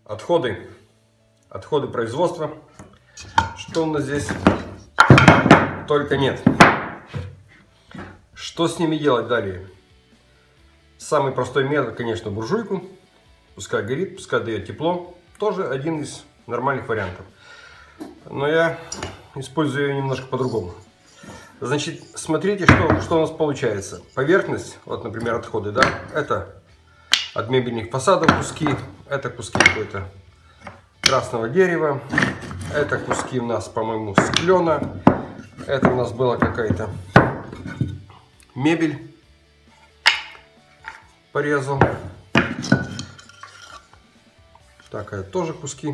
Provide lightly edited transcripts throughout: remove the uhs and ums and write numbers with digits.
Отходы производства. Что у нас здесь только нет. Что с ними делать далее? Самый простой метод, конечно, буржуйку. Пускай горит, пускай дает тепло. Тоже один из нормальных вариантов. Но я использую ее немножко по-другому. Значит, смотрите, что у нас получается. Поверхность, вот, например, отходы, да, это от мебельных фасадов куски, это куски какой-то красного дерева, это куски у нас, по-моему, с клена, это у нас была какая-то мебель, порезал. Так, это тоже куски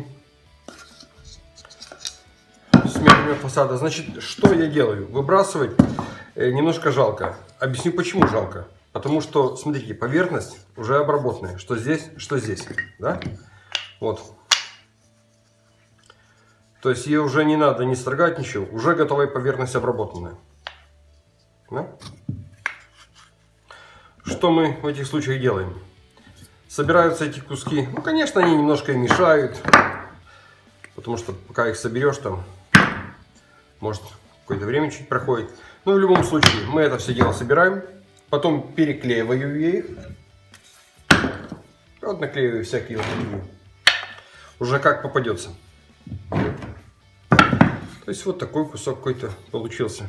с мебельного фасада. Значит, что я делаю? Выбрасывать немножко жалко. Объясню, почему жалко. Потому что, смотрите, поверхность уже обработанная. Что здесь, да? Вот. То есть ее уже не надо не строгать, ничего. Уже готовая поверхность обработанная. Да? Что мы в этих случаях делаем? Собираются эти куски. Ну, конечно, они немножко и мешают. Потому что пока их соберешь, там, может, какое-то время чуть проходит. Но в любом случае, мы это все дело собираем. Потом переклеиваю я их. Вот наклеиваю всякие вот такие. Уже как попадется. То есть вот такой кусок какой-то получился.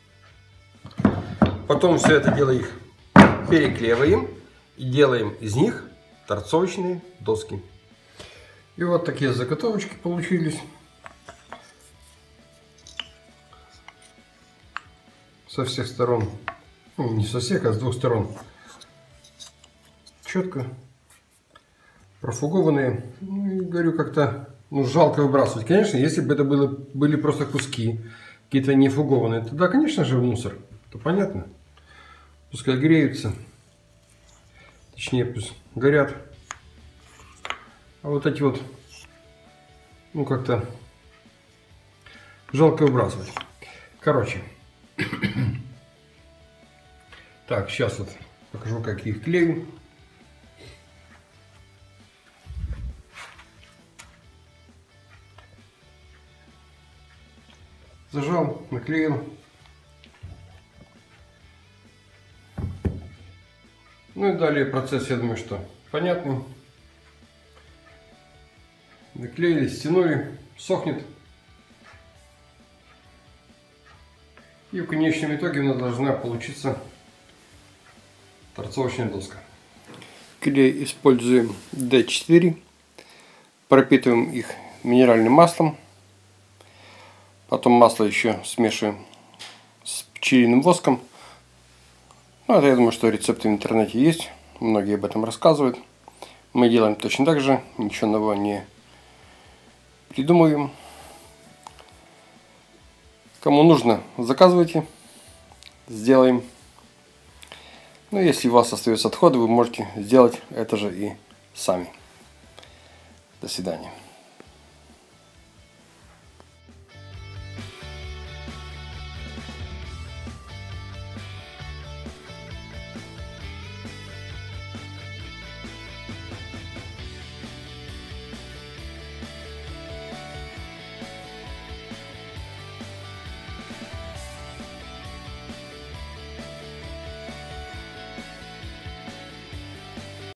Потом все это дело их переклеиваем. И делаем из них торцовочные доски. И вот такие заготовочки получились. Со всех сторон. Ну, не со всех, а с двух сторон. Четко профугованные. Ну, и говорю, как-то жалко выбрасывать. Конечно, если бы это были просто куски, какие-то не фугованные, тогда, конечно же, в мусор. Это понятно. Пускай греются. Точнее, пусть горят. А вот эти вот, как-то жалко выбрасывать. Короче. Так, сейчас вот покажу, как я их клею. Зажал, наклеил. Ну и далее процесс, я думаю, что понятный. Наклеили, стянули, сохнет. И в конечном итоге у нас должна получиться торцовочная доска. Клей используем D4. Пропитываем их минеральным маслом. Потом масло еще смешиваем с пчелиным воском. Ну, это, я думаю, что рецепты в интернете есть. Многие об этом рассказывают. Мы делаем точно так же. Ничего нового не придумываем. Кому нужно, заказывайте. Сделаем. Но если у вас остаются отходы, вы можете сделать это же и сами. До свидания.